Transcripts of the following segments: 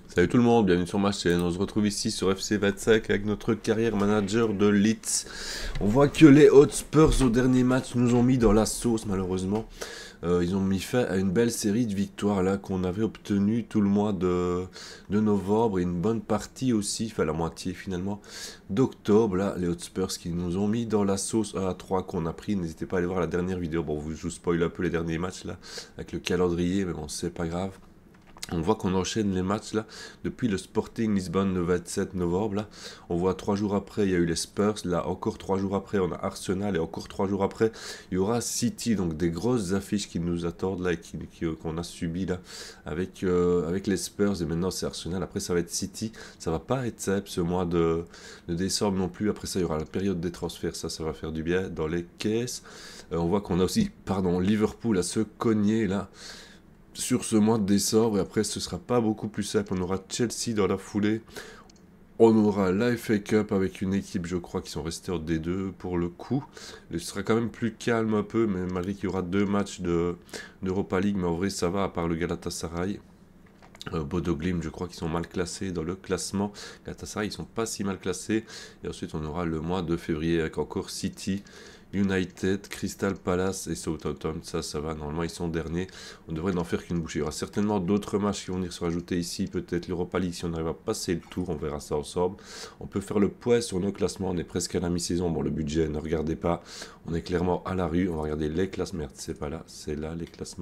Salut tout le monde, bienvenue sur ma chaîne. On se retrouve ici sur FC25 avec notre carrière manager de Leeds. On voit que les Hotspurs au dernier match nous ont mis dans la sauce malheureusement. Ils ont mis fin à une belle série de victoires là qu'on avait obtenu tout le mois de novembre et une bonne partie aussi, enfin la moitié finalement d'octobre. Là, les Hotspurs qui nous ont mis dans la sauce 1-3 qu'on a pris. N'hésitez pas à aller voir la dernière vidéo. Bon, je vous spoil un peu les derniers matchs là avec le calendrier, mais bon, c'est pas grave. On voit qu'on enchaîne les matchs là depuis le Sporting Lisbonne le 27 novembre. Là, on voit 3 jours après, il y a eu les Spurs. Là, encore 3 jours après, on a Arsenal et encore 3 jours après, il y aura City. Donc des grosses affiches qui nous attendent là et qu'on a subies là avec les Spurs. Et maintenant, c'est Arsenal. Après, ça va être City. Ça va pas être simple ce mois de décembre non plus. Après ça, il y aura la période des transferts. Ça va faire du bien dans les caisses. On voit qu'on a aussi, Liverpool à se cogner là sur ce mois de décembre, et après ce sera pas beaucoup plus simple. On aura Chelsea dans la foulée, on aura la FA Cup avec une équipe, je crois, qui sont restés en D2 pour le coup. Ce sera quand même plus calme un peu, mais malgré qu'il y aura 2 matchs d'Europa League, mais en vrai ça va, à part le Galatasaray. Bodo Glimt, je crois qu'ils sont mal classés dans le classement. Galatasaray, ils sont pas si mal classés. Et ensuite, on aura le mois de février avec encore City, United, Crystal Palace et Southampton. Ça va. Normalement, ils sont derniers. On devrait n'en faire qu'une bouchée. Il y aura certainement d'autres matchs qui vont venir se rajouter ici. Peut-être l'Europa League si on arrive à passer le tour. On verra ça ensemble. On peut faire le poids sur nos classements. On est presque à la mi-saison. Bon, le budget, ne regardez pas. On est clairement à la rue. On va regarder les classements. Merde, c'est pas là. C'est là les classements.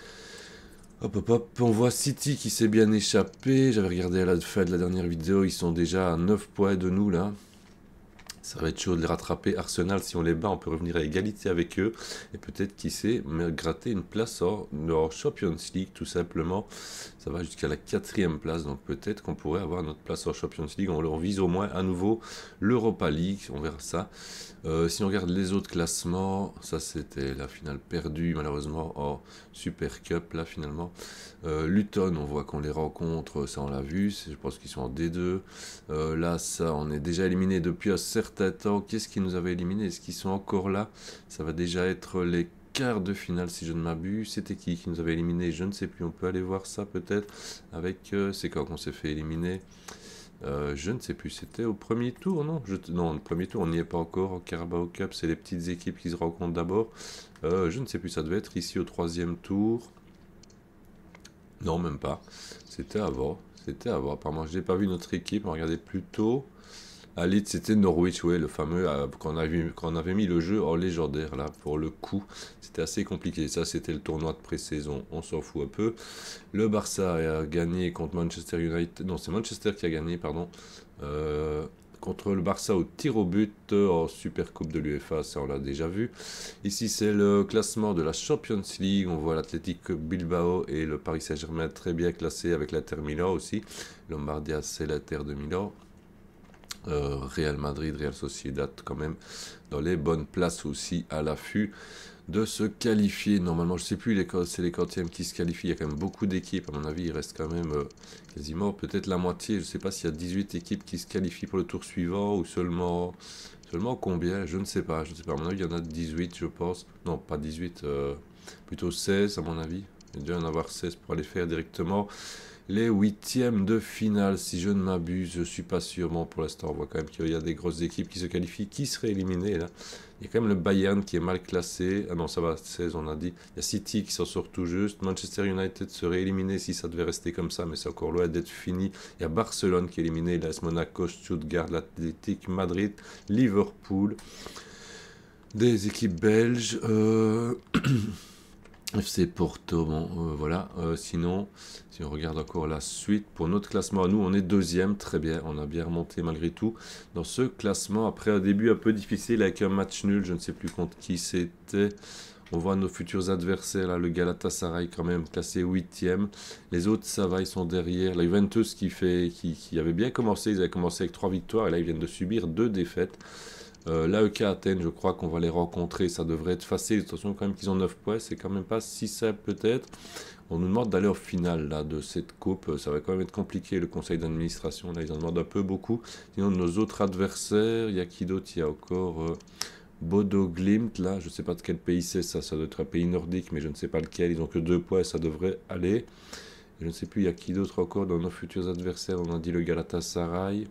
Hop hop hop, on voit City qui s'est bien échappé. J'avais regardé à la fin de la dernière vidéo, ils sont déjà à 9 points de nous là. Ça va être chaud de les rattraper. Arsenal, si on les bat, on peut revenir à égalité avec eux. Et peut-être, qui sait, gratter une place en Champions League, tout simplement. Ça va jusqu'à la 4e place. Donc peut-être qu'on pourrait avoir notre place en Champions League. On leur vise au moins à nouveau l'Europa League. On verra ça. Si on regarde les autres classements, ça c'était la finale perdue malheureusement en Super Cup là finalement. Luton, on voit qu'on les rencontre, ça on l'a vu, je pense qu'ils sont en D2. Là, ça, on est déjà éliminé depuis un certain temps. Qu'est-ce qui nous avait éliminé? Est-ce qu'ils sont encore là? Ça va déjà être les quarts de finale si je ne m'abuse. C'était qui nous avait éliminé? Je ne sais plus. On peut aller voir ça peut-être avec. C'est quand qu'on s'est fait éliminer? Je ne sais plus, c'était au premier tour, non? Non, le premier tour, on n'y est pas encore. Au Carabao Cup, c'est les petites équipes qui se rencontrent d'abord. Je ne sais plus, ça devait être ici au 3e tour. Non, même pas. C'était avant. C'était avant. Apparemment, je n'ai pas vu notre équipe. On regardait plutôt. À Leeds, c'était Norwich, ouais, le fameux, quand on avait mis le jeu en légendaire, là, pour le coup. C'était assez compliqué. Ça, c'était le tournoi de pré-saison. On s'en fout un peu. Le Barça a gagné contre Manchester United. Non, c'est Manchester qui a gagné, pardon. Contre le Barça au tir au but en Super Coupe de l'UEFA, ça on l'a déjà vu. Ici, c'est le classement de la Champions League. On voit l'Athletic Bilbao et le Paris Saint-Germain très bien classés avec l'Inter Milan aussi. Lombardia, c'est l'Inter de Milan. Real Madrid, Real Sociedad quand même dans les bonnes places aussi à l'affût de se qualifier. Normalement, je sais plus, c'est les quantièmes qui se qualifient. Il y a quand même beaucoup d'équipes. À mon avis, il reste quand même quasiment peut-être la moitié. Je ne sais pas s'il y a 18 équipes qui se qualifient pour le tour suivant ou seulement combien. Je ne sais pas. À mon avis, il y en a 18, je pense. Non, pas 18, plutôt 16 à mon avis. Il doit y en avoir 16 pour aller faire directement les 8e de finale, si je ne m'abuse. Je suis pas sûr. Bon, pour l'instant, on voit quand même qu'il y a des grosses équipes qui se qualifient, qui seraient éliminées là. Il y a quand même le Bayern qui est mal classé. Ah non, ça va, 16 on a dit. Il y a City qui s'en sort tout juste. Manchester United serait éliminé si ça devait rester comme ça, mais c'est encore loin d'être fini. Il y a Barcelone qui est éliminé. L'AS Monaco, Stuttgart, l'Athletic Madrid, Liverpool. Des équipes belges. FC Porto, bon, voilà. Sinon, si on regarde encore la suite, pour notre classement, nous, on est 2e, très bien. On a bien remonté malgré tout dans ce classement. Après un début un peu difficile avec un match nul, je ne sais plus contre qui c'était. On voit nos futurs adversaires, là, le Galatasaray quand même classé 8e. Les autres, ça va, ils sont derrière. La Juventus qui avait bien commencé, ils avaient commencé avec 3 victoires et là, ils viennent de subir 2 défaites. L'AEK Athènes, je crois qu'on va les rencontrer, ça devrait être facile. Attention quand même qu'ils ont 9 points, c'est quand même pas si simple peut-être. On nous demande d'aller au final là, de cette coupe, ça va quand même être compliqué le conseil d'administration, là ils en demandent un peu beaucoup. Sinon nos autres adversaires, il y a qui d'autre? Il y a encore Bodo Glimt là, je ne sais pas de quel pays c'est, ça doit être un pays nordique mais je ne sais pas lequel, ils ont que 2 points, ça devrait aller. Je ne sais plus, il y a qui d'autre encore dans nos futurs adversaires. On a dit le Galatasaray.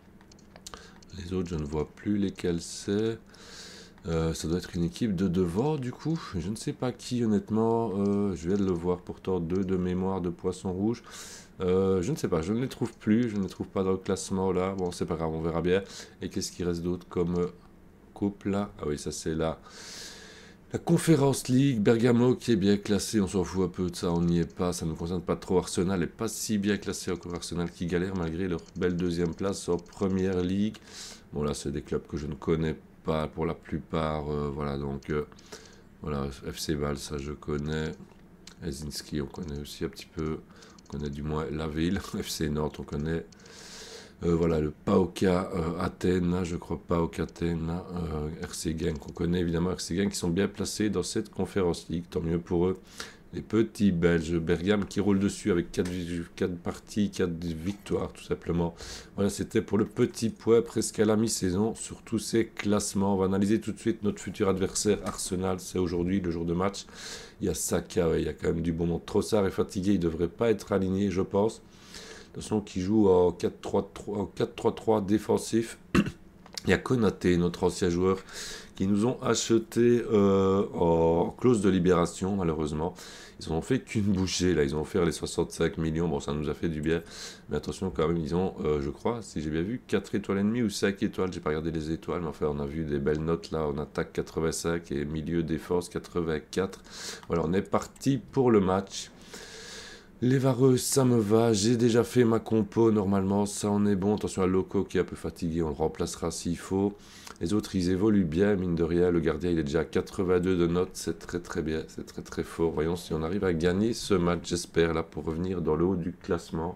Les autres, je ne vois plus lesquels c'est. Ça doit être une équipe de devant du coup. Je ne sais pas qui honnêtement. Je viens de le voir pourtant, deux de mémoire de Poisson Rouge. Je ne sais pas, je ne les trouve plus. Je ne les trouve pas dans le classement là. Bon, c'est pas grave, on verra bien. Et qu'est-ce qui reste d'autre comme coupe là? Ah oui, ça c'est là. La Conference League, Bergamo qui est bien classé, on s'en fout un peu de ça, on n'y est pas, ça ne nous concerne pas trop. Arsenal n'est pas si bien classé encore, Arsenal qui galère malgré leur belle deuxième place en première ligue. Bon là c'est des clubs que je ne connais pas pour la plupart, voilà donc voilà, FC Val ça je connais, Helsinki on connaît aussi un petit peu, on connaît du moins la ville, FC Nantes on connaît. Voilà, le PAOK Athènes, je crois PAOK Athènes, RC Genk, qu'on connaît évidemment, RC Genk qui sont bien placés dans cette conférence league, tant mieux pour eux. Les petits Belges, Bergame qui roulent dessus avec 4 parties, 4 victoires tout simplement. Voilà, c'était pour le petit point presque à la mi-saison sur tous ces classements. On va analyser tout de suite notre futur adversaire Arsenal, c'est aujourd'hui le jour de match. Il y a Saka, ouais, il y a quand même du bon monde. Trossard est fatigué, il ne devrait pas être aligné je pense. Attention qui joue en 4-3-3 défensif. Il y a Konaté, notre ancien joueur, qui nous ont acheté en clause de libération, malheureusement. Ils n'en ont fait qu'une bouchée, là. Ils ont offert les 65 millions. Bon, ça nous a fait du bien. Mais attention, quand même, ils ont, je crois, si j'ai bien vu, 4 étoiles et demie ou 5 étoiles. J'ai pas regardé les étoiles, mais enfin, on a vu des belles notes, là. On attaque 85 et milieu défense 84. Voilà, on est parti pour le match. Les vareux, ça me va, j'ai déjà fait ma compo normalement, ça en est bon. Attention à Loco qui est un peu fatigué, on le remplacera s'il faut. Les autres, ils évoluent bien, mine de rien. Le gardien, il est déjà à 82 de notes, c'est très très bien, c'est très très fort. Voyons si on arrive à gagner ce match, j'espère, là, pour revenir dans le haut du classement.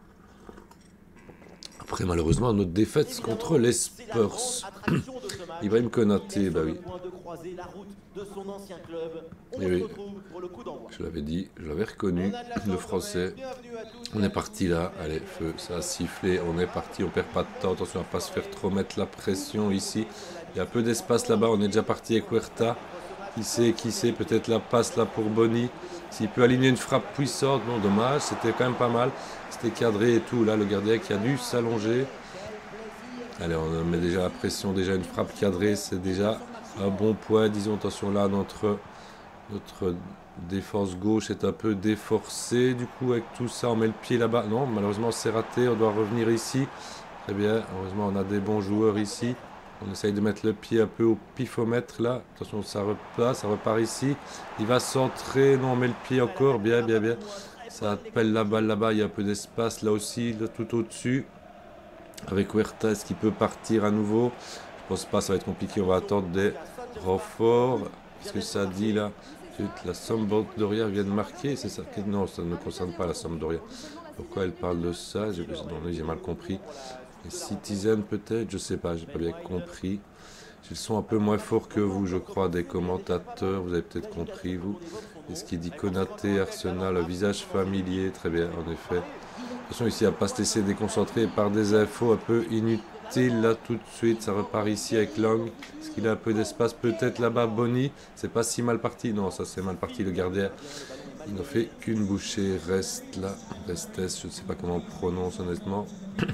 Après, malheureusement, notre défaite contre les Spurs. Ibrahim Konaté, bah oui. Et oui, je l'avais dit, je l'avais reconnu, le français. On est parti là, allez, feu, ça a sifflé, on est parti, on perd pas de temps, attention à ne pas se faire trop mettre la pression ici. Il y a peu d'espace là-bas, on est déjà parti avec Huerta. Qui sait, peut-être la passe là pour Boni. S'il peut aligner une frappe puissante, non, dommage, c'était quand même pas mal. C'était cadré et tout, là, le gardien qui a dû s'allonger. Allez, on met déjà la pression, déjà une frappe cadrée, c'est déjà un bon point. Disons, attention là, notre défense gauche est un peu déforcée. Du coup, avec tout ça, on met le pied là-bas. Non, malheureusement, c'est raté, on doit revenir ici. Très bien, heureusement, on a des bons joueurs ici. On essaye de mettre le pied un peu au pifomètre là. Attention, ça repart ici. Il va centrer. Non, on met le pied encore. Bien, bien, bien. Ça appelle la balle là-bas. Il y a un peu d'espace là aussi, là, tout au-dessus. Avec Huerta, est-ce qu'il peut partir à nouveau? Je pense pas, ça va être compliqué. On va attendre des renforts. Qu'est-ce que ça dit là? La Sampdoria vient de marquer. C'est ça? Non, ça ne concerne pas la Sampdoria. Pourquoi elle parle de ça? J'ai mal compris. Les Citizen peut-être, je sais pas, j'ai pas bien compris. Ils sont un peu moins forts que vous, je crois, des commentateurs, vous avez peut-être compris, vous. Et ce qui dit Konaté, Arsenal, visage familier, très bien, en effet. Attention ici à ne pas se laisser déconcentrer par des infos un peu inutiles, là, tout de suite. Ça repart ici avec Long. Est-ce qu'il a un peu d'espace? Peut-être là-bas, Boni. C'est pas si mal parti. Non, ça c'est mal parti, le gardien. Il n'a fait qu'une bouchée. Reste là, Restes, je ne sais pas comment on prononce, honnêtement.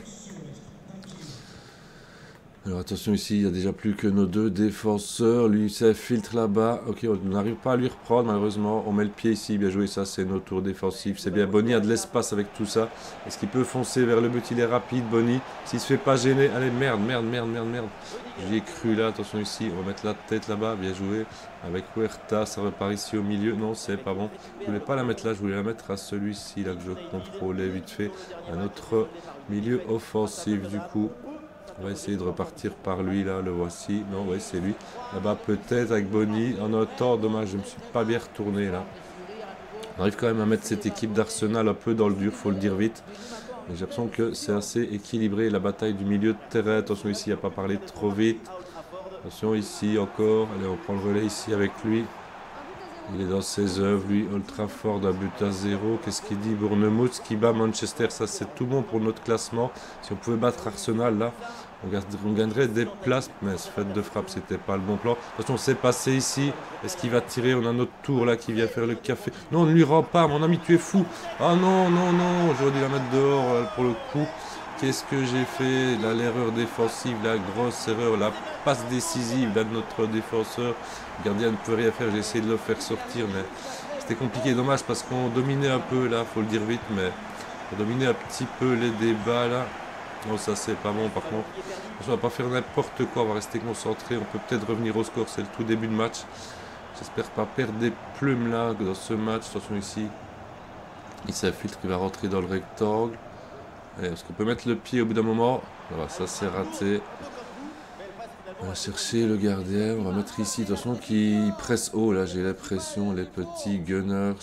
Alors attention ici, il n'y a déjà plus que nos deux défenseurs. Lui, ça filtre là-bas. Ok, on n'arrive pas à lui reprendre malheureusement. On met le pied ici, bien joué, ça c'est nos tours défensifs. C'est bien, Boni a de l'espace avec tout ça. Est-ce qu'il peut foncer vers le but? Il est rapide, Boni. S'il se fait pas gêner, allez, merde. J'y ai cru là, attention ici, on va mettre la tête là-bas, bien joué. Avec Huerta, ça repart ici au milieu. Non, c'est pas bon. Je voulais pas la mettre là, je voulais la mettre à celui-ci là que je contrôlais vite fait. Un autre milieu offensif du coup. On va essayer de repartir par lui, là, le voici. Non, ouais, c'est lui. Là-bas, peut-être avec Boni. En un temps, dommage, je ne me suis pas bien retourné, là. On arrive quand même à mettre cette équipe d'Arsenal un peu dans le dur, faut le dire vite. J'ai l'impression que c'est assez équilibré. La bataille du milieu de terrain. Attention ici, il n'y a pas parlé trop vite. Attention ici encore. Allez, on prend le relais ici avec lui. Il est dans ses œuvres, lui. Old Trafford, un but à 0. Qu'est-ce qu'il dit? Bournemouth qui bat Manchester. Ça, c'est tout bon pour notre classement. Si on pouvait battre Arsenal, là, on gagnerait des places. Mais ce fait de frappe, c'était pas le bon plan. De toute façon, c'est passé ici. Est-ce qu'il va tirer? On a notre tour, là, qui vient faire le café. Non, ne lui rend pas. Mon ami, tu es fou. Ah non, non, non. J'aurais dû la mettre dehors, pour le coup. Qu'est-ce que j'ai fait? Là, l'erreur défensive, la grosse erreur, la passe décisive là, de notre défenseur. Le gardien ne peut rien faire, j'ai essayé de le faire sortir, mais c'était compliqué. Dommage parce qu'on dominait un peu là, faut le dire vite, mais on dominait un petit peu les débats là. Non, ça c'est pas bon par contre. On va pas faire n'importe quoi, on va rester concentré. On peut peut-être revenir au score, c'est le tout début de match. J'espère pas perdre des plumes là dans ce match. Attention ici, il s'infiltre, il va rentrer dans le rectangle. Est-ce qu'on peut mettre le pied au bout d'un moment? Voilà, ça c'est raté. On va chercher le gardien. On va mettre ici. Attention qui presse haut. Là, j'ai l'impression. Les petits Gunners.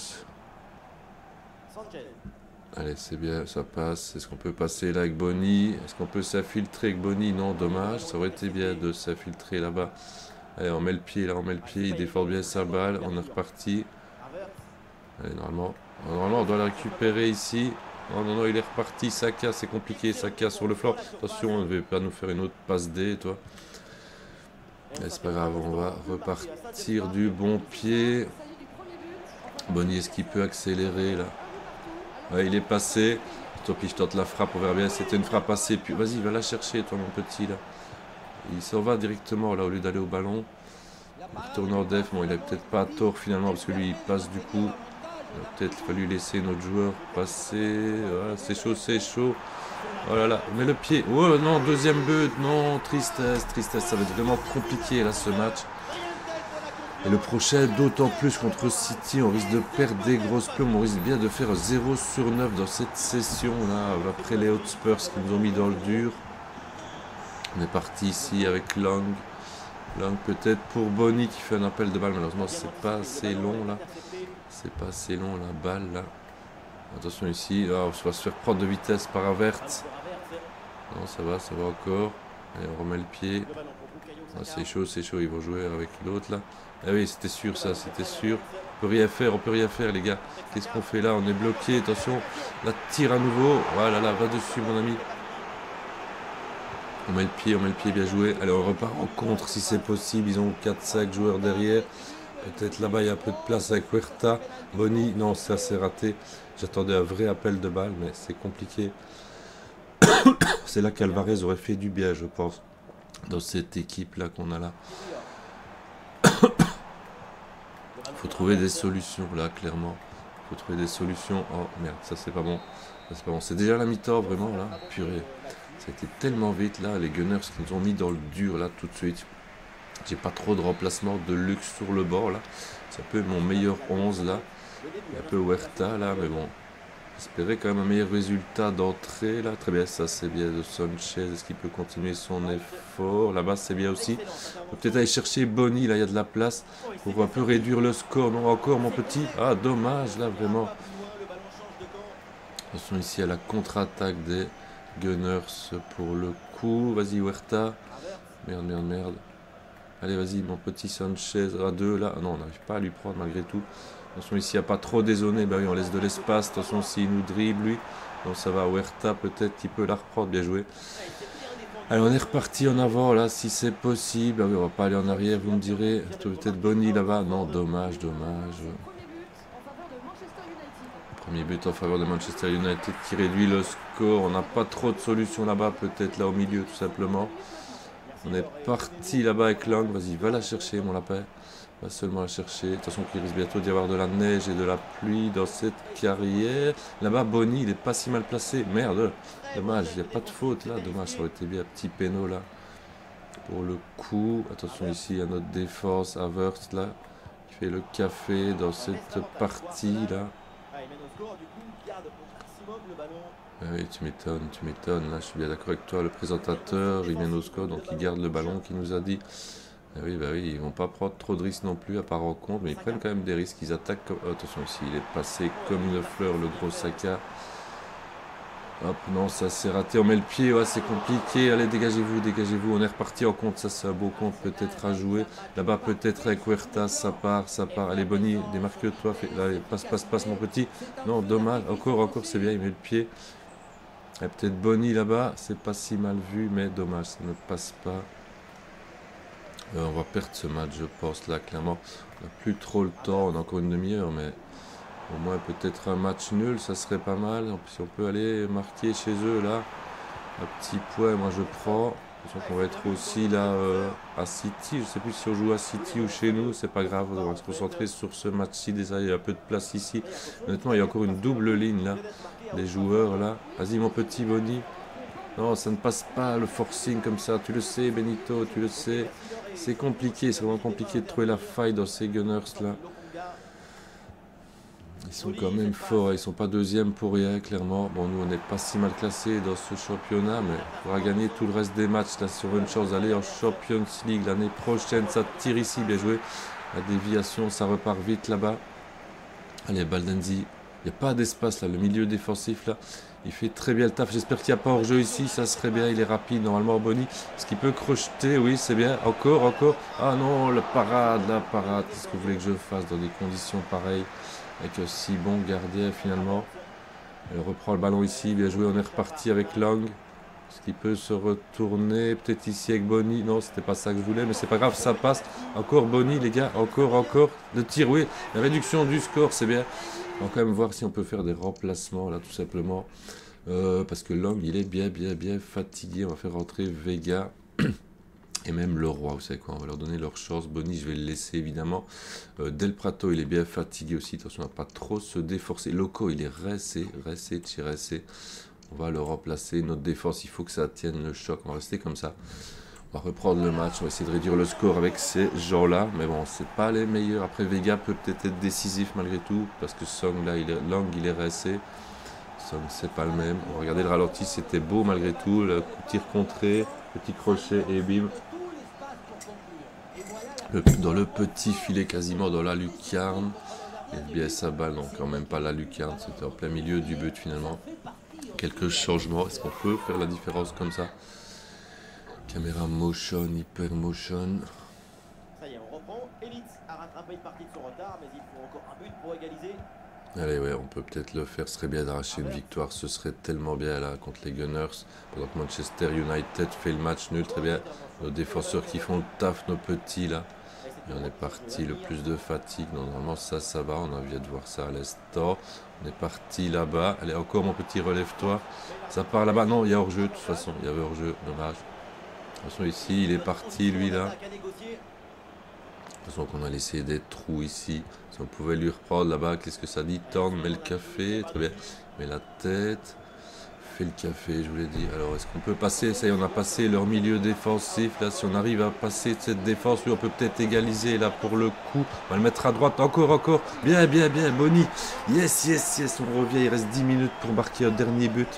Allez, c'est bien. Ça passe. Est-ce qu'on peut passer là avec Bonny? Est-ce qu'on peut s'infiltrer avec Bonny? Non, dommage. Ça aurait été bien de s'infiltrer là-bas. Allez, on met le pied là. On met le pied. Il défend bien sa balle. On est reparti. Allez, normalement, on doit la récupérer ici. Non, non, non, il est reparti. Saka, c'est compliqué. Saka sur le flanc. Attention, on ne veut pas nous faire une autre passe D, toi. C'est pas grave, on va repartir du bon pied. Bonny, est-ce qu'il peut accélérer là? Ouais, il est passé. Tant pis, je tente la frappe, on verra bien. C'était une frappe assez. Puis vas-y, va la chercher, toi, mon petit là. Il s'en va directement là au lieu d'aller au ballon. Il retourne en def. Bon, il a peut-être pas tort finalement parce que lui il passe du coup. Il a peut-être fallu laisser notre joueur passer. Voilà, c'est chaud, c'est chaud. Oh là là, mais le pied. Oh non, deuxième but. Non, tristesse, tristesse. Ça va être vraiment compliqué là ce match. Et le prochain, d'autant plus contre City, on risque de perdre des grosses plumes. On risque bien de faire 0 sur 9 dans cette session là. Après les Hotspurs qui nous ont mis dans le dur. On est parti ici avec Lang. Lang peut-être pour Bonny qui fait un appel de balle. Malheureusement, c'est pas assez long là. C'est pas assez long la balle là. Attention ici, on va se faire prendre de vitesse par Avert. Non, ça va encore. Allez, on remet le pied. Ah, c'est chaud, ils vont jouer avec l'autre là. Ah oui, c'était sûr ça, c'était sûr. On peut rien faire les gars. Qu'est-ce qu'on fait là? On est bloqué, attention. La tire à nouveau. Voilà, là, va dessus mon ami. On met le pied, bien joué. Allez, on repart en contre si c'est possible. Ils ont 4-5 joueurs derrière. Peut-être là-bas, il y a un peu de place avec Huerta. Bonny, non, ça c'est raté. J'attendais un vrai appel de balle, mais c'est compliqué. C'est là qu'Alvarez aurait fait du bien, je pense. Dans cette équipe-là qu'on a là. Il faut trouver des solutions, là, clairement. Il faut trouver des solutions. Oh, merde, ça c'est pas bon. C'est pas bon. C'est déjà la mi-temps, vraiment, là. Purée. Ça a été tellement vite, là. Les Gunners qui nous ont mis dans le dur, là, tout de suite. J'ai pas trop de remplacement de luxe sur le bord là. C'est un peu mon meilleur 11 là. Il y a un peu Huerta là, mais bon. J'espérais quand même un meilleur résultat d'entrée là. Très bien, ça c'est bien de Sanchez. Est-ce qu'il peut continuer son effort? Là-bas c'est bien aussi. On peut peut-être aller chercher Bonny, là il y a de la place. Pour un peu réduire le score. Non, encore mon petit. Ah, dommage là, vraiment. Attention ici à la contre-attaque des Gunners pour le coup. Vas-y Huerta. Merde, merde, merde. Allez, vas-y, mon petit Sanchez à 2 là. Non, on n'arrive pas à lui prendre malgré tout. Attention, ici, il n'y a pas trop dézonné. Bah oui, on laisse de l'espace. Attention, s'il nous dribble, lui. Donc ça va, Huerta, peut-être qu'il peut la reprendre. Bien joué. Allez, on est reparti en avant là, si c'est possible. Ah oui, on va pas aller en arrière, vous me direz. Peut-être Bonny là-bas. Non, dommage, dommage. Premier but en faveur de Manchester United qui réduit le score. On n'a pas trop de solutions là-bas, peut-être là au milieu, tout simplement. On est parti là-bas avec Lang. Vas-y, va la chercher, mon lapin. Va seulement la chercher. Attention qu'il risque bientôt d'y avoir de la neige et de la pluie dans cette carrière. Là-bas, Bonny, il est pas si mal placé. Merde, dommage, il n'y a pas de faute là. Dommage, ça aurait été bien. Petit péno là. Pour le coup. Attention ici à notre défense. Havertz là. Qui fait le café dans cette partie là. Oui, tu m'étonnes. Là, je suis bien d'accord avec toi. Le présentateur, il mène au score, donc il garde le ballon qu'il nous a dit. Oui, bah oui, ils vont pas prendre trop de risques non plus, à part en compte, mais ils prennent quand même des risques. Ils attaquent comme... Oh, attention, ici, il est passé comme une fleur, le gros Saka. Hop, non, ça c'est raté. On met le pied, ouais, c'est compliqué. Allez, dégagez-vous, dégagez-vous. On est reparti en compte. Ça, c'est un beau compte peut-être à jouer. Là-bas, peut-être avec Huertas, ça part, ça part. Allez, Bonny, démarque-toi. Allez, passe, passe, passe, mon petit. Non, dommage. Encore, encore, c'est bien. Il met le pied. Il y a peut-être Bonny là-bas. C'est pas si mal vu, mais dommage, ça ne passe pas. On va perdre ce match, je pense, là, clairement. On n'a plus trop le temps. On a encore une demi-heure, mais au moins peut-être un match nul, ça serait pas mal. Si on peut aller marquer chez eux, là, un petit point, moi je prends. Je qu'on va être aussi là à City. Je sais plus si on joue à City ou chez nous, c'est pas grave. On va se concentrer sur ce match-ci. Déjà, il y a un peu de place ici. Honnêtement, il y a encore une double ligne là. Les joueurs là. Vas-y, mon petit Bonny. Non, ça ne passe pas le forcing comme ça. Tu le sais, Benito, tu le sais. C'est compliqué, c'est vraiment compliqué de trouver la faille dans ces Gunners là. Ils sont quand même forts, ils sont pas deuxième pour rien, clairement. Bon, nous, on n'est pas si mal classés dans ce championnat, mais il faudra gagner tout le reste des matchs là, sur une chance d'aller en Champions League l'année prochaine. Ça tire ici, bien joué. La déviation, ça repart vite là-bas. Allez, Baldanzi. Il n'y a pas d'espace là, le milieu défensif là. Il fait très bien le taf. J'espère qu'il n'y a pas hors-jeu ici. Ça serait bien. Il est rapide. Normalement, Bonny. Est-ce qu'il peut crocheter? Oui, c'est bien. Encore, encore. Ah non, la parade, la parade. Qu'est-ce que vous voulez que je fasse dans des conditions pareilles? Avec un si bon gardien finalement. Elle reprend le ballon ici. Bien joué. On est reparti avec Lang. Est-ce qu'il peut se retourner? Peut-être ici avec Bonny. Non, c'était pas ça que je voulais. Mais c'est pas grave. Ça passe. Encore Bonny, les gars. Encore, encore. Le tir, oui. La réduction du score, c'est bien. On va quand même voir si on peut faire des remplacements là tout simplement. Parce que Lang il est bien fatigué. On va faire rentrer Vega et même Leroy. Vous savez quoi, on va leur donner leur chance. Bonny je vais le laisser évidemment. Del Prato il est bien fatigué aussi. Attention à ne pas trop se déforcer. Loco il est resté. On va le remplacer. Notre défense il faut que ça tienne le choc. On va rester comme ça. On va reprendre le match, on va essayer de réduire le score avec ces gens-là. Mais bon, c'est pas les meilleurs. Après, Vega peut peut-être être décisif malgré tout. Parce que Song, là, Lang, il est resté. Song, c'est pas le même. On va regarder le ralenti, c'était beau malgré tout. Le coup de tir contré, petit crochet et bim. Dans le petit filet, quasiment dans la lucarne. Et bien sa balle, non, quand même pas la lucarne. C'était en plein milieu du but finalement. Quelques changements. Est-ce qu'on peut faire la différence comme ça? Caméra motion, hyper motion. Ça y est, on reprend. Elite a rattrapé une partie de son retard, mais il faut encore un but pour égaliser. Allez, ouais, on peut peut-être le faire. Ce serait bien d'arracher une victoire. Ce serait tellement bien là contre les Gunners. Pendant que Manchester United fait le match nul, très bien. Nos défenseurs qui font le taf, nos petits là. Et on est parti, le plus de fatigue. Normalement, ça va. On vient de voir ça à l'instant. On est parti là-bas. Allez, encore mon petit, relève-toi. Ça part là-bas. Non, il y a hors-jeu de toute façon. Il y avait hors-jeu. Dommage. Attention ici, il est parti lui là. Attention qu'on a laissé des trous ici. Si on pouvait lui reprendre là-bas, qu'est-ce que ça dit? Tendre, met le café, très bien. Met la tête, fait le café, je vous l'ai dit. Alors est-ce qu'on peut passer? Ça y est, on a passé leur milieu défensif. Là, si on arrive à passer cette défense, oui, on peut peut-être égaliser là pour le coup. On va le mettre à droite, encore. Bien, Bonny. Yes, on revient. Il reste 10 minutes pour marquer un dernier but.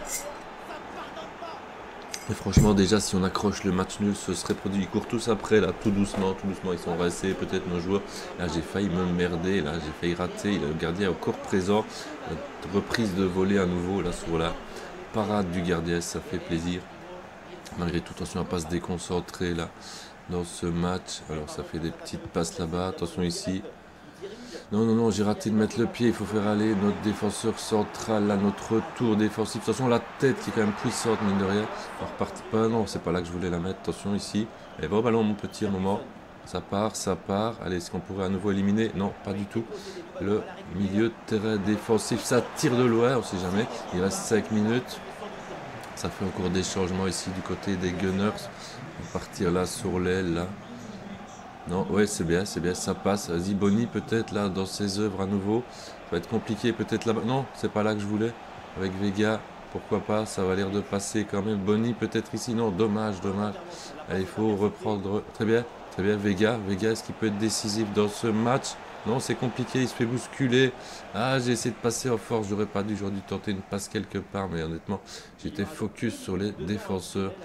Et franchement, déjà, si on accroche le match nul, ce serait produit. Ils courent tous après, là, tout doucement. Ils sont restés, peut-être nos joueurs. Là, j'ai failli me merder, là, j'ai failli rater. Le gardien est encore présent. Reprise de volée à nouveau, là, sur la parade du gardien, ça fait plaisir. Malgré tout, attention à ne pas se déconcentrer, là, dans ce match. Alors, ça fait des petites passes là-bas. Attention ici. Non, j'ai raté de mettre le pied. Il faut faire aller notre défenseur central, là, notre retour défensif. Attention, la tête qui est quand même puissante, mine de rien. On repartit pas. Non, c'est pas là que je voulais la mettre. Attention ici. Et bon, ballon, mon petit, un moment. Ça part. Allez, est-ce qu'on pourrait à nouveau éliminer? Non, pas du tout. Le milieu de terrain défensif, ça tire de loin, on sait jamais. Il reste 5 minutes. Ça fait encore des changements ici du côté des Gunners. On va partir là sur l'aile, là. Non, ouais, c'est bien, ça passe. Vas-y, Bonny, peut-être là, dans ses œuvres à nouveau. Ça va être compliqué, peut-être là-bas. Non, c'est pas là que je voulais. Avec Vega, pourquoi pas, ça va l'air de passer quand même. Bonny, peut-être ici. Non, dommage. Allez, il faut reprendre. Très bien, Vega, est-ce qu'il peut être décisif dans ce match? Non, c'est compliqué, il se fait bousculer. Ah, j'ai essayé de passer en force, j'aurais dû tenter une passe quelque part, mais honnêtement, j'étais focus sur les défenseurs.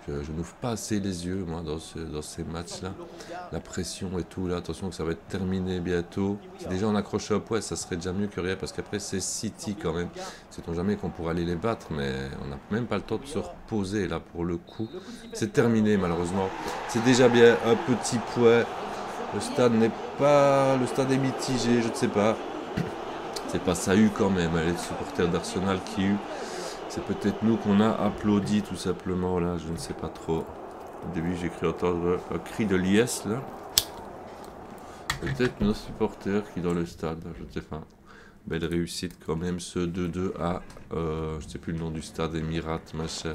je n'ouvre pas assez les yeux, moi, dans ces matchs-là. La pression et tout, là, attention que ça va être terminé bientôt. Si déjà on accroche au poids, ça serait déjà mieux que rien, parce qu'après c'est City quand même. Sait-on jamais qu'on pourra aller les battre, mais on n'a même pas le temps de se reposer, là, pour le coup. C'est terminé, malheureusement. C'est déjà bien, un petit point. Le stade est mitigé, je ne sais pas. C'est pas ça eu quand même, les supporters d'Arsenal qui eu. C'est peut-être nous qu'on a applaudi tout simplement là, je ne sais pas trop. Au début j'ai cru entendre un cri de liesse là. Peut-être nos supporters qui dans le stade, je ne sais pas. Belle réussite quand même ce 2-2 à, je ne sais plus le nom du stade, Emirat, machin.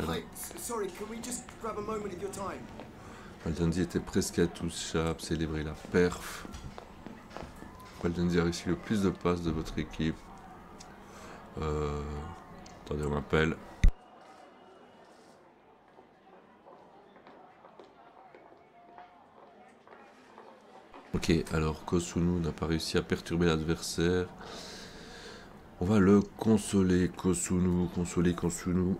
Baldanzi était presque à tous chap, célébrer la perf. Baldanzi a réussi le plus de passes de votre équipe. Attendez, on m'appelle. Ok, alors Kosunu n'a pas réussi à perturber l'adversaire. On va le consoler, Kosunu, Kosunu.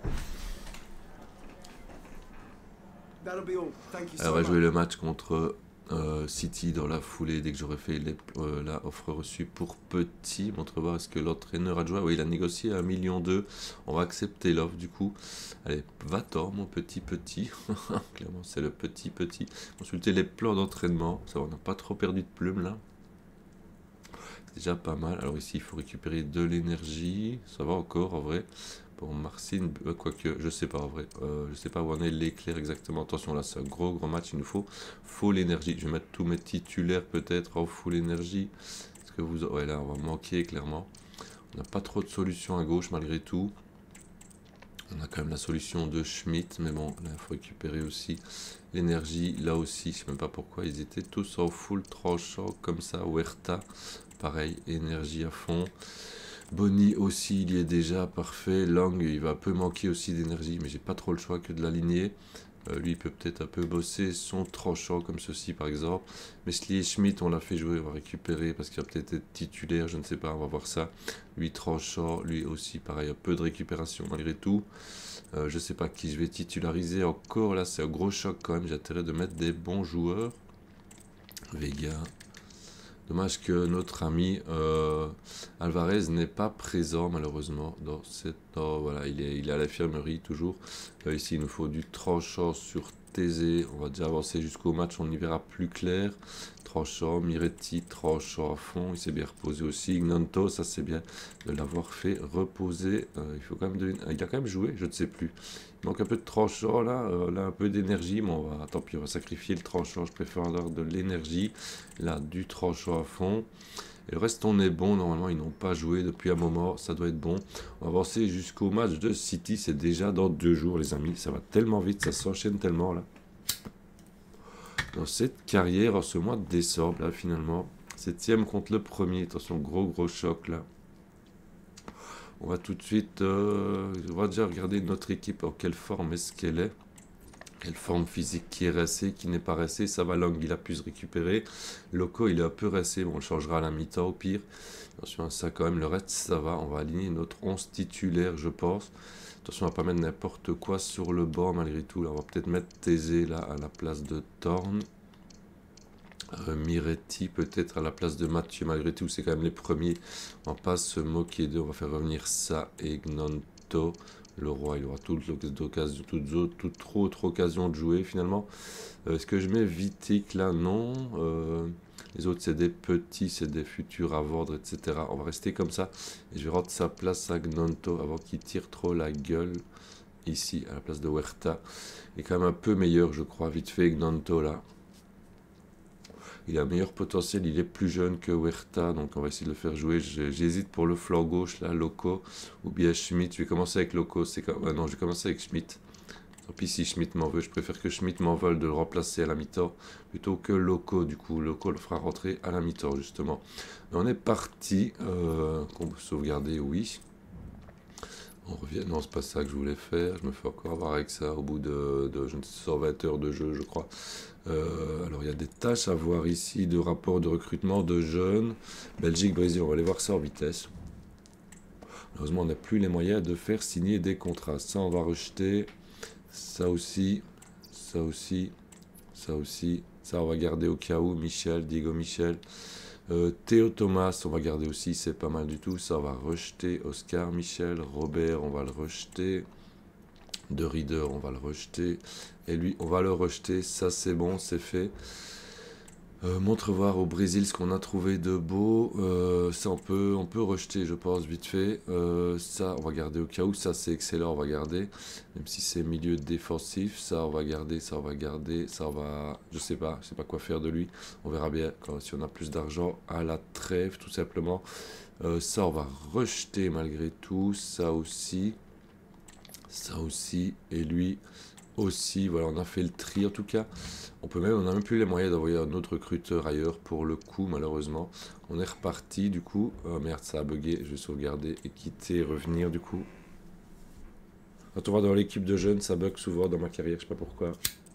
Alors, on va jouer le match contre City dans la foulée dès que j'aurai fait la offre reçue pour Petit. Montre voir est-ce que l'entraîneur a joué. Oui, il a négocié 1,2 million. On va accepter l'offre du coup. Allez, va-t'en mon petit. Clairement, c'est le petit. Consultez les plans d'entraînement. Ça va, on n'a pas trop perdu de plumes là. C'est déjà pas mal. Alors ici, il faut récupérer de l'énergie. Ça va encore en vrai. Bon, Marcine, quoique, je sais pas en vrai. Je sais pas où en est l'éclair exactement. Attention, là, c'est un gros match. Il nous faut full énergie. Je vais mettre tous mes titulaires peut-être en full énergie. Est-ce que vous... Ouais, là, on va manquer clairement. On n'a pas trop de solutions à gauche malgré tout. On a quand même la solution de Schmitt. Mais bon, là, il faut récupérer aussi l'énergie. Là aussi, je sais même pas pourquoi. Ils étaient tous en full tranchant comme ça. Huerta, pareil, énergie à fond. Bonny aussi, il y est déjà, parfait. Lang, il va un peu manquer aussi d'énergie, mais j'ai pas trop le choix que de l'aligner. Lui, il peut peut-être un peu bosser son tranchant, comme ceci par exemple. Meslier et Schmitt, on l'a fait jouer, on va récupérer, parce qu'il va peut-être être titulaire, je ne sais pas, on va voir ça. Lui, tranchant, lui aussi, pareil, un peu de récupération malgré tout. Je sais pas qui je vais titulariser encore, là, c'est un gros choc quand même, j'ai intérêt de mettre des bons joueurs. Vega... Dommage que notre ami Alvarez n'est pas présent malheureusement dans cette... Oh, voilà, il est à l'infirmerie toujours. Ici, il nous faut du tranchant sur Thésée. On va déjà avancer jusqu'au match, on y verra plus clair. Tranchant, Miretti, tranchant à fond. Il s'est bien reposé aussi. Gnanto, ça c'est bien de l'avoir fait reposer. Il faut quand même il a quand même joué, je ne sais plus. Il manque un peu de tranchant là, là un peu d'énergie, mais tant pis, on va sacrifier le tranchant. Je préfère avoir de l'énergie. Là, du tranchant à fond. Et le reste, on est bon. Normalement, ils n'ont pas joué depuis un moment. Ça doit être bon. On va avancer jusqu'au match de City. C'est déjà dans 2 jours, les amis. Ça va tellement vite. Ça s'enchaîne tellement, là. Dans cette carrière, en ce mois de décembre, là, finalement. 7e contre le 1er. Attention, gros choc, là. On va tout de suite... on va déjà regarder notre équipe. En quelle forme est-ce qu'elle est. Quelle forme physique qui est restée, qui n'est pas restée. Ça va, Lang, il a pu se récupérer. Loco, il est un peu resté. Bon, on le changera à la mi-temps au pire. Attention à ça quand même. Le reste, ça va. On va aligner notre 11 titulaire, je pense. Attention à ne pas mettre n'importe quoi sur le banc malgré tout. Là, on va peut-être mettre Thésée là à la place de Thorn. Miretti peut-être à la place de Mathieu. Malgré tout, c'est quand même les premiers. On va pas se moquer d'eux. On va faire revenir ça et Gnanto. Le roi, il aura toute autre occasion de jouer finalement. Est-ce que je mets Vitic là? Non. Les autres, c'est des petits, c'est des futurs à vendre, etc. On va rester comme ça. Et je vais rendre sa place à Gnanto avant qu'il tire trop la gueule. Ici, à la place de Huerta. Il est quand même un peu meilleur, je crois. Vite fait, Gnanto là. Il a un meilleur potentiel, il est plus jeune que Huerta, donc on va essayer de le faire jouer. J'hésite pour le flanc gauche, là, Loco, ou bien Schmitt. Je vais commencer avec Loco, non, je vais commencer avec Schmitt. Tant pis si Schmitt m'en veut, je préfère que Schmitt m'en veuille de le remplacer à la mi-temps, plutôt que Loco, du coup. Loco le fera rentrer à la mi-temps, justement. Mais on est parti, qu'on peut sauvegarder, oui. On revient, non, c'est pas ça que je voulais faire, je me fais encore avoir avec ça au bout de je ne sais, 120 heures de jeu, je crois. Alors il y a des tâches à voir ici, de rapport de recrutement de jeunes. Belgique, Brésil, on va aller voir ça en vitesse. Malheureusement, on n'a plus les moyens de faire signer des contrats. Ça, on va rejeter. Ça aussi, Ça aussi. Ça aussi. Ça, on va garder au cas où. Michel, Diego Michel. Théo Thomas, on va garder aussi. C'est pas mal du tout. Ça, on va rejeter. Oscar Michel. Robert, on va le rejeter. De Reader, on va le rejeter. Et lui, on va le rejeter. Ça, c'est bon, c'est fait. Montre voir au Brésil ce qu'on a trouvé de beau. Ça, on peut rejeter, je pense, vite fait. Ça, on va garder au cas où. Ça, c'est excellent, on va garder. Même si c'est milieu défensif. Ça, on va garder. Ça, on va garder. Ça, on va... Je sais pas quoi faire de lui. On verra bien si on a plus d'argent à la trêve, tout simplement. Ça, on va rejeter malgré tout. Ça aussi. Ça aussi. Et lui aussi. Voilà, on a fait le tri en tout cas. On n'a même plus les moyens d'envoyer un autre recruteur ailleurs pour le coup, malheureusement. On est reparti du coup. Oh merde, ça a bugué. Je vais sauvegarder et quitter, revenir du coup. Quand on va dans l'équipe de jeunes, ça bug souvent dans ma carrière, je sais pas pourquoi.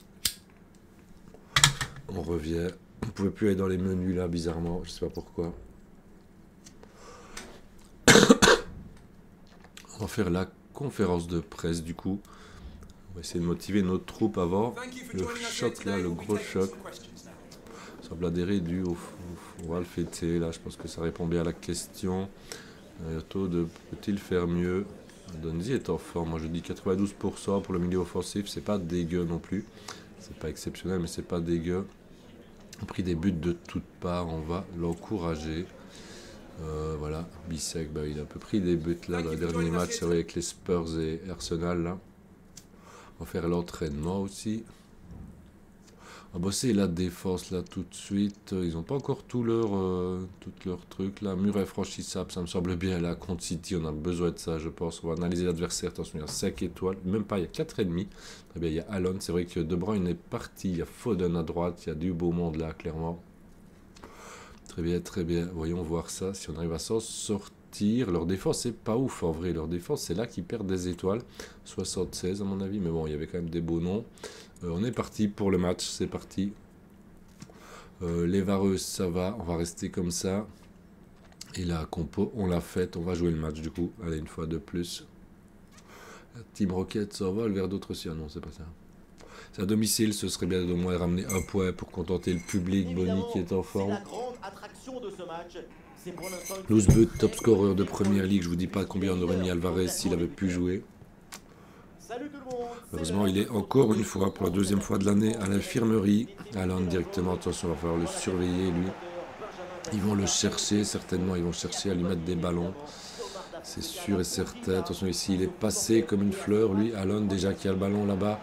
On revient. On pouvait plus aller dans les menus là, bizarrement, je sais pas pourquoi. On va faire la conférence de presse du coup. On va essayer de motiver notre troupe avant le choc là, le gros choc. Ça bladérer du on va le fêter là, je pense que ça répond bien à la question. Bientôt de peut-il faire mieux? Donzi est en forme, moi je dis 92% pour le milieu offensif, c'est pas dégueu non plus. C'est pas exceptionnel mais c'est pas dégueu. On a pris des buts de toutes parts, on va l'encourager. Voilà, Bissek, bah, il a un peu pris des buts là dans les derniers matchs avec les Spurs et Arsenal là. On va faire l'entraînement aussi. On va bosser la défense là tout de suite. Ils n'ont pas encore tout leur truc là. Mur infranchissable, ça me semble bien là. Contre City, on a besoin de ça, je pense. On va analyser l'adversaire. Attention, il y a 5 étoiles. Même pas, il y a 4,5. Très bien, il y a Alon. C'est vrai que De Bruyne est parti. Il y a Foden à droite. Il y a du beau monde là, clairement. Très bien, très bien. Voyons voir ça. Si on arrive à s'en sortir. Leur défense, c'est pas ouf en vrai. Leur défense, c'est là qu'ils perdent des étoiles. 76 à mon avis. Mais bon, il y avait quand même des beaux noms. On est parti pour le match, c'est parti. Les vareuses, ça va, on va rester comme ça. Et la compo, on l'a faite, on va jouer le match du coup. Allez, une fois de plus. La Team Rocket, ça va, le verre d'autre aussi. Ah non, c'est pas ça. C'est à domicile, ce serait bien de moins ramener un point pour contenter le public. Bonny qui est en forme. 12 buts, top scorer de première ligue. Je vous dis pas combien on aurait mis Alvarez s'il avait pu jouer. Heureusement, il est encore une fois, pour la deuxième fois de l'année, à l'infirmerie. Allen directement, attention, on va falloir le surveiller, lui. Ils vont le chercher, certainement, ils vont chercher à lui mettre des ballons. C'est sûr et certain. Attention, ici, il est passé comme une fleur, lui. Allen, déjà, qui a le ballon là-bas.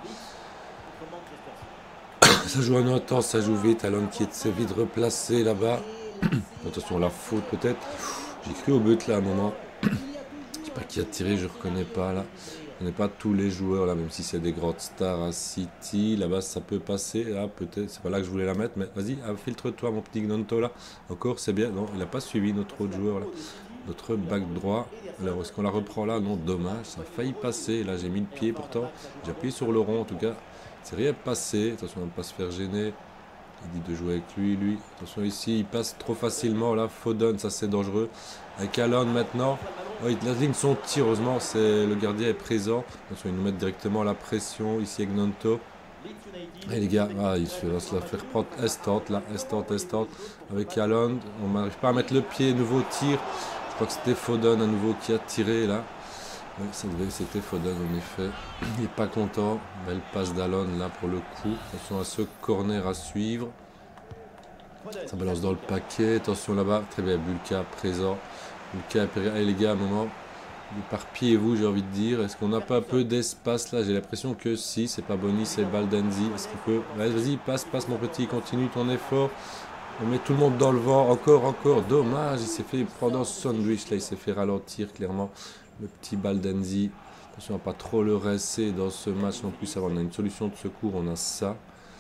Ça joue en un temps, ça joue vite. Allen qui est vite replacé là-bas. Attention, la faute peut-être. J'ai cru au but là, à un moment. Je sais pas qui a tiré, je reconnais pas là. On n'est pas tous les joueurs là, même si c'est des grandes stars à City. Là-bas, ça peut passer. Là, peut-être, c'est pas là que je voulais la mettre, mais vas-y, infiltre-toi, mon petit Gnonto là. Encore, c'est bien. Non, il n'a pas suivi notre autre joueur là. Notre back droit. Alors, est-ce qu'on la reprend là? Non, dommage. Ça a failli passer. Là, j'ai mis le pied pourtant. J'ai appuyé sur le rond en tout cas. C'est rien passé. Attention à ne pas se faire gêner. Il dit de jouer avec lui. Attention ici, il passe trop facilement. Là, Foden, ça c'est dangereux. Avec Allen maintenant. Oh, il ligne son tir, heureusement, le gardien est présent. Attention, ils nous mettent directement la pression ici avec Gnonto. Et les gars, il va se la faire prendre instant là, instant. Avec Allen, on n'arrive pas à mettre le pied, nouveau tir. Je crois que c'était Foden à nouveau qui a tiré là. Oui, c'était Foden en effet. Il n'est pas content. Belle passe d'Allen là pour le coup. Attention à ce corner à suivre. Ça balance dans le paquet. Attention là-bas. Très bien, Bulka présent. Bulka, allez les gars, à un moment. Éparpillez-vous, j'ai envie de dire. Est-ce qu'on n'a pas un peu d'espace là? J'ai l'impression que si. C'est pas Bonny, c'est Baldanzi. Est-ce qu'il peut... Vas-y, passe mon petit. Continue ton effort. On met tout le monde dans le vent. Encore. Dommage. Il s'est fait prendre un sandwich là. Il s'est fait ralentir clairement. Le petit Baldanzi. Attention à ne pas trop le rester dans ce match non plus. On a une solution de secours. On a ça.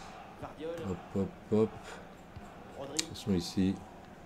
Hop. Attention ici.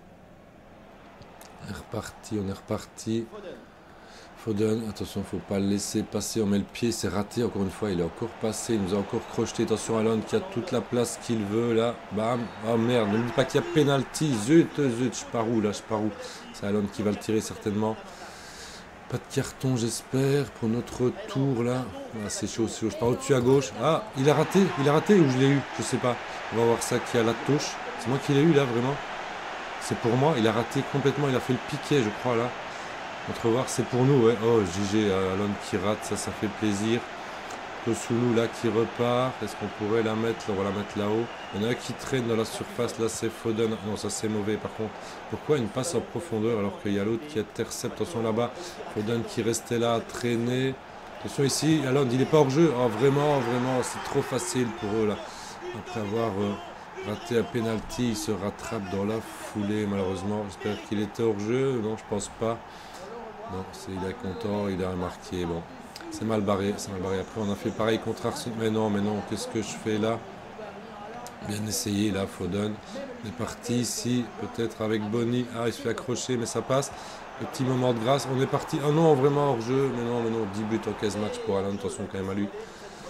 On est reparti. Foden, attention, faut pas le laisser passer. On met le pied, c'est raté encore une fois. Il est encore passé. Il nous a encore crocheté. Attention à Allen qui a toute la place qu'il veut là. Bam. Oh merde, ne me dis pas qu'il y a penalty. Zut. Je pars où là? C'est Allen qui va le tirer certainement. Pas de carton, j'espère, pour notre tour là. Ah, c'est chaud, c'est chaud. Je pars au-dessus à gauche. Ah, il a raté ou je l'ai eu? Je sais pas. On va voir ça qui a la touche. C'est moi qui l'ai eu là, vraiment. C'est pour moi. Il a raté complètement. Il a fait le piquet, je crois là. On va voir, c'est pour nous, ouais. Oh, GG, Alon qui rate, ça fait plaisir. Tosulu là qui repart. Est-ce qu'on pourrait la mettre? On va la mettre là-haut. Il y en a un qui traîne dans la surface. Là, c'est Foden. Non, ça c'est mauvais par contre. Pourquoi une passe en profondeur alors qu'il y a l'autre qui intercepte? Attention là-bas. Foden qui restait là à traîner. Attention ici. Alon, il n'est pas hors jeu. Oh, vraiment, vraiment, c'est trop facile pour eux là. Après avoir raté un penalty, il se rattrape dans la foulée malheureusement. J'espère qu'il était hors jeu. Non, je pense pas. Non, il est content, il a remarqué. Bon. C'est mal barré, c'est mal barré. Après, on a fait pareil contre Arsenal. Mais non, qu'est-ce que je fais là? Bien essayé là, Foden. On est parti ici, peut-être avec Bonny. Ah, il se fait accrocher, mais ça passe. Le petit moment de grâce. On est parti. Ah non, vraiment hors jeu. Mais non, 10 buts en 15 matchs pour Alan. Attention quand même à lui.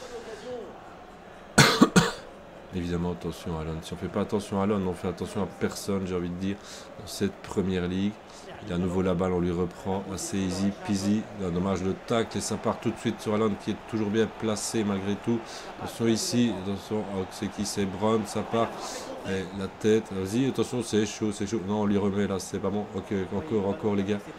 Évidemment, attention à Alan. Si on ne fait pas attention à Alan, on fait attention à personne, j'ai envie de dire, dans cette première ligue. Il a à nouveau la balle, on lui reprend assez easy peasy. Là, dommage le tacle et ça part tout de suite sur Alan qui est toujours bien placé malgré tout. Attention ici, attention, oh, c'est qui? C'est Brown, ça part. Et la tête, vas-y, attention, c'est chaud, c'est chaud. Non, on lui remet là, c'est pas bon. Ok, encore les gars.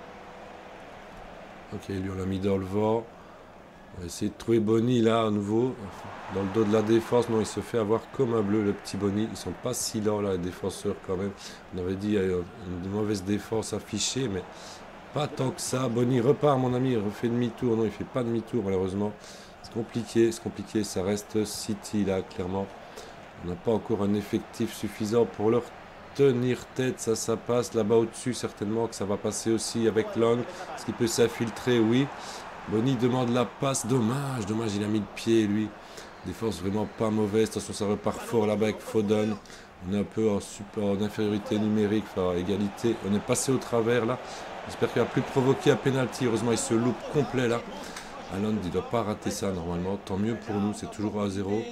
Ok, lui on l'a mis dans le vent. On va essayer de trouver Bonny là à nouveau. Dans le dos de la défense, non, il se fait avoir comme un bleu le petit Bonny. Ils sont pas si lents là, les défenseurs quand même. On avait dit une mauvaise défense affichée, mais pas tant que ça. Bonny repart mon ami, il refait demi-tour. Non, il fait pas demi-tour malheureusement. C'est compliqué, ça reste City là, clairement. On n'a pas encore un effectif suffisant pour leur tenir tête, ça passe. Là-bas au-dessus, certainement que ça va passer aussi avec Long. Est-ce qu'il peut s'infiltrer? Oui. Bonny demande la passe, dommage, il a mis le pied lui. Défense vraiment pas mauvaise, attention ça repart fort là-bas avec Foden. On est un peu en infériorité numérique, enfin égalité. On est passé au travers là. J'espère qu'il va plus provoquer un penalty. Heureusement il se loupe complet là. Haaland il ne doit pas rater ça normalement. Tant mieux pour nous, c'est toujours à 0.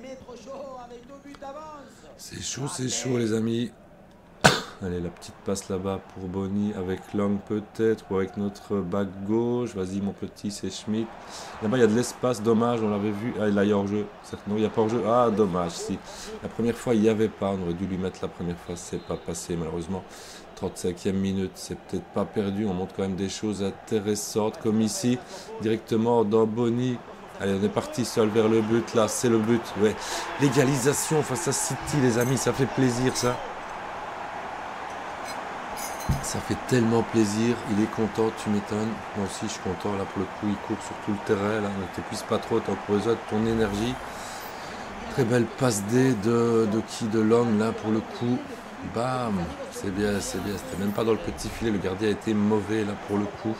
C'est chaud les amis. Allez, la petite passe là-bas pour Bonny avec Long peut-être, ou avec notre back gauche. Vas-y mon petit, c'est Schmidt. Là-bas, il y a de l'espace, dommage, on l'avait vu. Ah, là, il y a hors-jeu. Non, il n'y a pas hors-jeu. Ah, dommage, si. La première fois, il n'y avait pas. On aurait dû lui mettre la première fois. C'est pas passé, malheureusement. 35e minute, c'est peut-être pas perdu. On montre quand même des choses intéressantes, comme ici, directement dans Bonny. Allez, on est parti seul vers le but. Là, c'est le but. Ouais. L'égalisation face à City, les amis, ça fait plaisir, ça. Ça fait tellement plaisir, il est content, tu m'étonnes. Moi aussi je suis content, là pour le coup il court sur tout le terrain, là ne t'épuise pas trop, t'as encore besoin de ton énergie. Très belle passe D de Long là pour le coup. Bam, c'est bien, c'était même pas dans le petit filet, le gardien a été mauvais là pour le coup.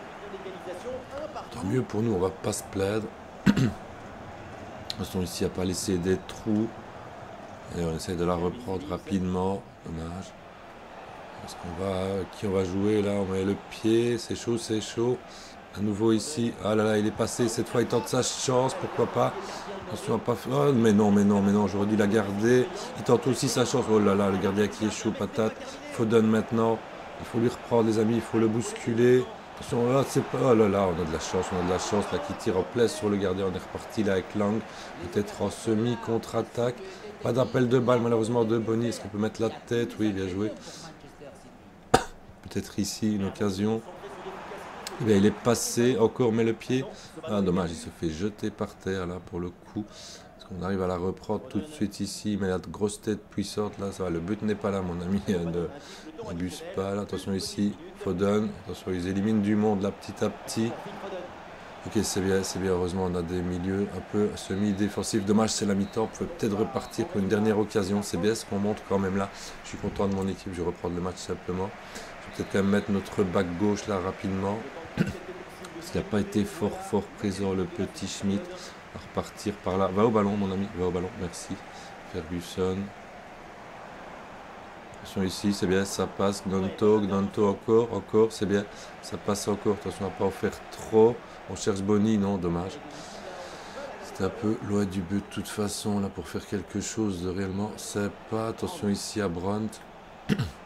Tant mieux pour nous, on va pas se plaindre. Attention ici à pas laisser des trous. Et on essaie de la reprendre rapidement, dommage. Est-ce qu'on va, qui on va jouer là? On met le pied, c'est chaud. À nouveau ici, ah là là, il est passé, cette fois il tente sa chance, pourquoi pas. Attention à pas faire, oh, mais non, j'aurais dû la garder. Il tente aussi sa chance, oh là là, le gardien qui est chaud, patate. Foden maintenant, il faut lui reprendre les amis, il faut le bousculer. Attention, là, c'est pas, oh là là, on a de la chance, là qui tire en plein sur le gardien, on est reparti là avec Lang, peut-être en semi-contre-attaque. Pas d'appel de balle malheureusement de Bonny, est-ce qu'on peut mettre la tête? Oui, bien joué. Peut-être ici une occasion. Eh bien, il est passé, encore met le pied. Ah dommage, il se fait jeter par terre là pour le coup. Est-ce qu'on arrive à la reprendre tout de suite ici? Mais la grosse tête puissante là, ça va. Le but n'est pas là mon ami, ne abuse pas là. Attention ici, Foden. Attention, ils éliminent du monde là petit à petit. Ok, c'est bien, heureusement on a des milieux un peu semi-défensifs. Dommage, c'est la mi-temps, on peut peut-être repartir pour une dernière occasion. C'est bien ce qu'on montre quand même là. Je suis content de mon équipe, je vais reprendre le match simplement. Je vais peut-être quand même mettre notre back gauche là rapidement. Parce qu'il n'a pas été fort présent le petit Schmidt. À repartir par là. Va au ballon mon ami, va au ballon, merci. Ferguson. Attention ici, c'est bien, ça passe. Gnonto encore, c'est bien. Ça passe encore, attention à ne pas en faire trop. On cherche Bonny, non, dommage. C'était un peu loin du but de toute façon là pour faire quelque chose de réellement sympa. Attention ici à Brandt.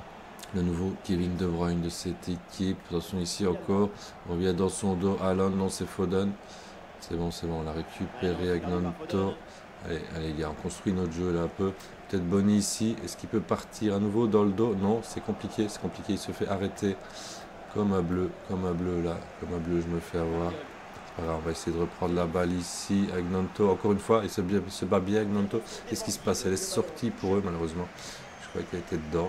Le nouveau Kevin De Bruyne de cette équipe. Attention ici encore. On revient dans son dos. Alon, non c'est Foden. C'est bon, on l'a récupéré avec Nanto. Allez, allez les gars, on construit notre jeu là un peu. Peut-être Bonny ici. Est-ce qu'il peut partir à nouveau dans le dos? Non, c'est compliqué, c'est compliqué. Il se fait arrêter comme un bleu là. Comme un bleu, je me fais avoir. C'est pas grave, on va essayer de reprendre la balle ici avec Nanto. Encore une fois, il se bat bien avec Nanto. Qu'est-ce qui se passe? Elle est sortie pour eux malheureusement. Je croyais qu'elle était dedans.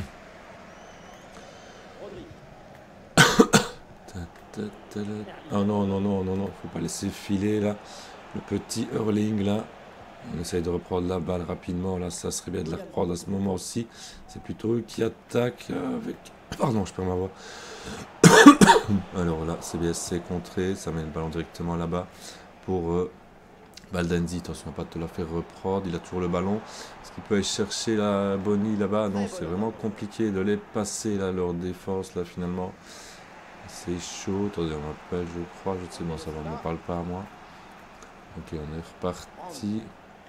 Oh non, non, non, non, non, faut pas laisser filer là. Le petit Hurling là. On essaye de reprendre la balle rapidement. Là, ça serait bien de la reprendre à ce moment aussi. C'est plutôt eux qui attaquent avec. Pardon, je perds ma voix. Alors là, CBSC contré. Ça met le ballon directement là-bas pour Baldanzi. Attention à pas te la faire reprendre. Il a toujours le ballon. Est-ce qu'il peut aller chercher la Bonny là-bas? Non, c'est vraiment compliqué de les passer là, leur défense là finalement. C'est chaud. Attendez, on m'appelle, je crois. Je sais, non, ça va, on ne me parle pas à moi. Ok, on est reparti.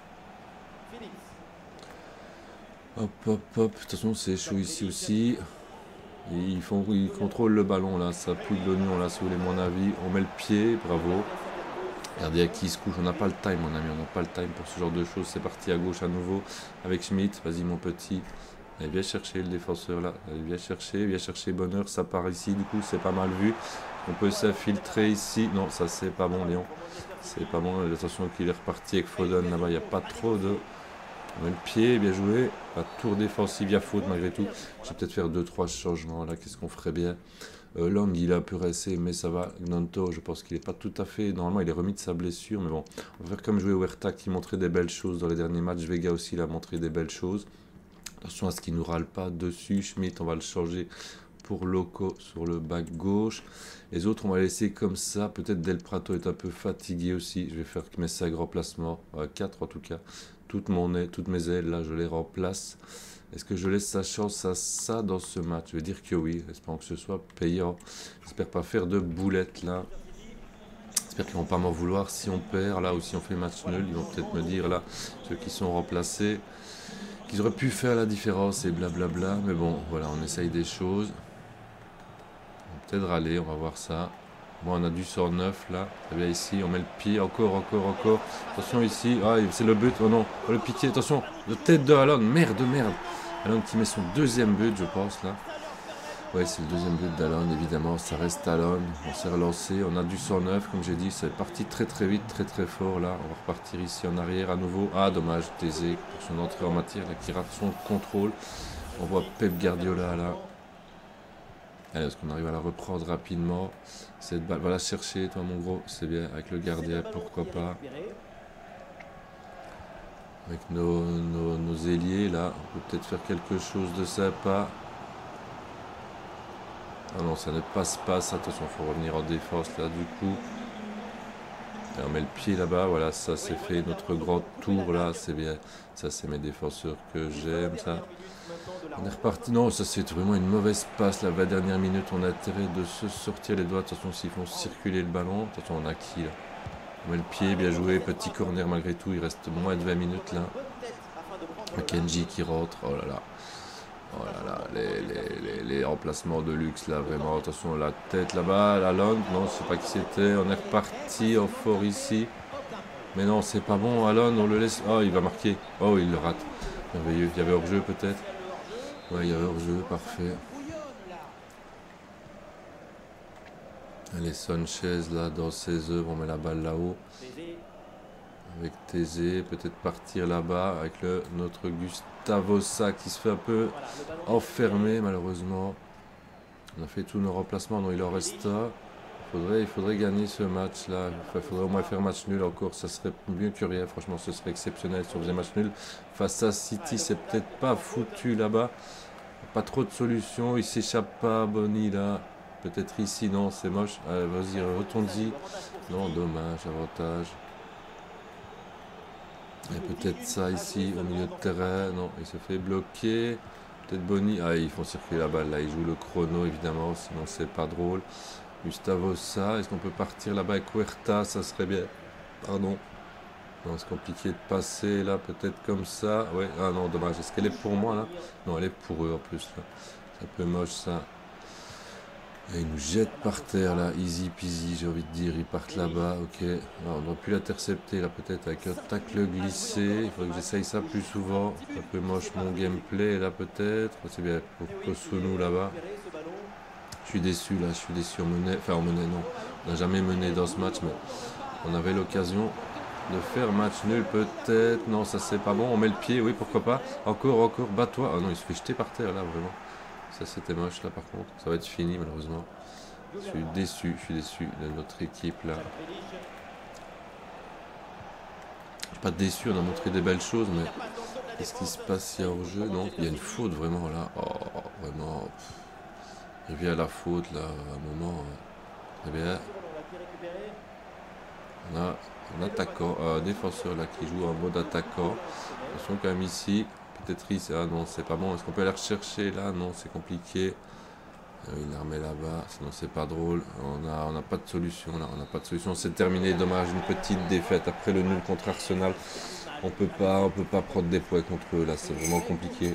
Hop, hop, hop. De toute façon, c'est chaud ici aussi. Et ils contrôlent le ballon là. Ça pue de l'oignon là, si vous voulez mon avis. On met le pied, bravo. Regardez à qui il se couche. On n'a pas le time, mon ami. On n'a pas le time pour ce genre de choses. C'est parti à gauche à nouveau avec Schmitt. Vas-y, mon petit. Allez, viens chercher le défenseur là. Allez, viens chercher Bonheur. Ça part ici, du coup, c'est pas mal vu. On peut s'infiltrer ici. Non, ça c'est pas bon, Léon. C'est pas bon. Attention qu'il est reparti avec Foden là-bas. Il n'y a pas trop de. On met le pied, bien joué. Pas de tour défensif, il y a faute malgré tout. Je vais peut-être faire 2-3 changements là. Qu'est-ce qu'on ferait bien? Lang, il a un peu resté, mais ça va. Gnanto, je pense qu'il n'est pas tout à fait. Normalement, il est remis de sa blessure, mais bon. On va faire comme jouer Huerta qui montrait des belles choses dans les derniers matchs. Vega aussi, il a montré des belles choses. Attention à ce qu'il ne nous râle pas dessus. Schmitt, on va le changer pour Loco sur le back gauche. Les autres, on va laisser comme ça. Peut-être Del Prato est un peu fatigué aussi. Je vais faire mes 5 remplacements. 4 en tout cas. Toutes mes ailes, là, je les remplace. Est-ce que je laisse sa chance à ça dans ce match? Je vais dire que oui. Espérons que ce soit payant. J'espère pas faire de boulettes là. J'espère qu'ils vont pas m'en vouloir si on perd là ou si on fait match nul. Ils vont peut-être me dire là, ceux qui sont remplacés, qu'ils auraient pu faire la différence et blablabla. Mais bon, voilà, on essaye des choses. On va peut-être râler, on va voir ça. Bon, on a du 109 là. Très bien ici, on met le pied. Encore. Attention ici. Ah, c'est le but. Oh non, on va le piquer. Attention, de tête de Alon. Merde. Alon qui met son deuxième but, je pense là. Ouais, c'est le deuxième but d'Alon, évidemment. Ça reste Alon. On s'est relancé. On a du 109, comme j'ai dit. C'est parti très vite, très fort là. On va repartir ici en arrière à nouveau. Ah, dommage. Thésée pour son entrée en matière là, qui rate son contrôle. On voit Pep Guardiola là. Allez, est-ce qu'on arrive à la reprendre rapidement? Cette balle, va la chercher, toi mon gros, c'est bien, avec le gardien, pourquoi pas. Avec nos ailiers, là, on peut peut-être faire quelque chose de sympa. Ah non, ça ne passe pas, attention, il faut revenir en défense, là, du coup. Et on met le pied là-bas, voilà, ça c'est fait, notre grand tour, là, c'est bien. Ça, c'est mes défenseurs que j'aime, ça. On est reparti. Non, ça c'est vraiment une mauvaise passe. La 20 dernière minute, on a intérêt de se sortir les doigts. Attention s'ils font circuler le ballon. Attention, on a qui là? On met le pied, bien joué. Petit corner malgré tout. Il reste moins de 20 minutes là. Kenji qui rentre. Oh là là. Oh là là. Les remplacements de luxe là, vraiment. Attention, la tête là-bas. La langue. Non, je sais pas qui c'était. On est reparti en fort ici. Mais non, c'est pas bon. Alon, on le laisse. Oh, il va marquer. Oh, il le rate. Merveilleux. Il y avait hors-jeu peut-être. Ouais, il y avait hors-jeu, parfait. Allez, Sanchez là dans ses œuvres, on met la balle là-haut. Avec Thésée, peut-être partir là-bas avec notre Gustavo Sa qui se fait un peu enfermer malheureusement. On a fait tous nos remplacements, non il en reste un. Il faudrait gagner ce match là. Il faudrait au moins faire match nul encore, ça serait mieux que rien. Franchement, ce serait exceptionnel si on faisait match nul. Face à City, c'est peut-être pas foutu là-bas. Pas trop de solutions, il s'échappe pas, Bonny là. Peut-être ici, non, c'est moche. Allez, vas-y, retourne-y. Non, dommage, avantage. Et peut-être ça ici, au milieu de terrain. Non, il se fait bloquer. Peut-être Bonny. Ah, ils font circuler la balle là. Ils jouent le chrono, évidemment, sinon c'est pas drôle. Gustavo Sa, est-ce qu'on peut partir là-bas avec Huerta? Ça serait bien. Pardon. Non, c'est compliqué de passer là, peut-être comme ça. Ouais, ah non, dommage. Est-ce qu'elle est pour moi là? Non, elle est pour eux en plus là. C'est un peu moche ça. Et ils nous jettent par terre là, easy peasy, j'ai envie de dire, ils partent là-bas, ok. Alors, on aurait pu l'intercepter là peut-être avec un tacle glissé, il faudrait que j'essaye ça plus souvent. C'est un peu moche mon gameplay là peut-être, c'est bien pour Kosunu là-bas. Je suis déçu là, je suis déçu, on menait, enfin on menait non, on n'a jamais mené dans ce match, mais on avait l'occasion de faire match nul peut-être, non ça c'est pas bon, on met le pied, oui pourquoi pas, encore, bats-toi, oh non il se fait jeter par terre là vraiment. Ça c'était moche là par contre, ça va être fini malheureusement. Je suis déçu de notre équipe là. Je suis pas déçu, on a montré des belles choses, mais qu'est-ce qui se passe s'il y a hors-jeu? Non, il y a une faute vraiment là. Oh, vraiment. Il revient à la faute là, à un moment. Très bien. On a un attaquant, un défenseur là qui joue en mode attaquant. Attention quand même ici. Peut-être ici. Ah non, c'est pas bon. Est-ce qu'on peut aller rechercher là? Non, c'est compliqué. Il la remet là-bas, sinon c'est pas drôle. On n'a pas de solution là, on n'a pas de solution. C'est terminé, dommage, une petite défaite après le nul contre Arsenal. On peut pas prendre des points contre eux là, c'est vraiment compliqué.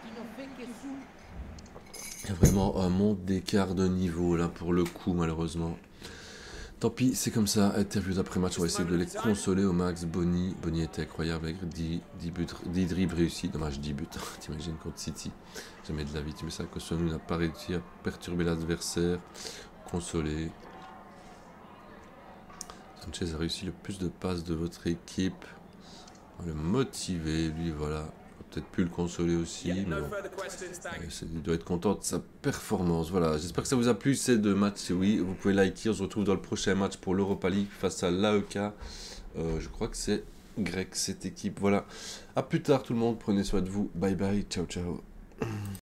Il y a vraiment un monde d'écart de niveau là pour le coup malheureusement. Tant pis, c'est comme ça. Interview d'après-match, on va essayer de les consoler au max. Bonny était incroyable avec 10 dribbles réussis. Dommage, 10 buts. T'imagines contre City. Jamais de la vie. Tu mets ça, Kosunu n'a pas réussi à perturber l'adversaire. Consoler. Sanchez a réussi le plus de passes de votre équipe. On va le motiver, lui, voilà. Peut-être plus le consoler aussi, mais bon. Il doit être content de sa performance. Voilà, j'espère que ça vous a plu ces deux matchs. Oui, vous pouvez liker. On se retrouve dans le prochain match pour l'Europa League face à l'AEK. Je crois que c'est grec cette équipe. Voilà, à plus tard tout le monde. Prenez soin de vous. Bye bye, ciao ciao.